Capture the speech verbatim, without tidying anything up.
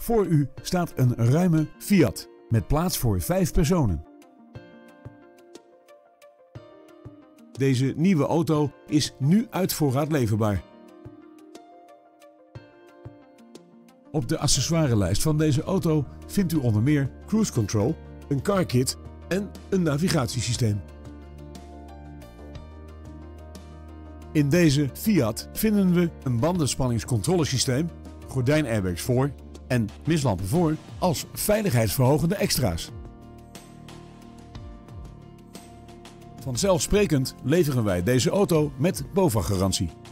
Voor u staat een ruime Fiat met plaats voor vijf personen. Deze nieuwe auto is nu uit voorraad leverbaar. Op de accessoirelijst van deze auto vindt u onder meer cruise control, een car kit en een navigatiesysteem. In deze Fiat vinden we een bandenspanningscontrolesysteem, gordijnairbags voor en mislampen voor als veiligheidsverhogende extra's. Vanzelfsprekend leveren wij deze auto met BOVAG-garantie.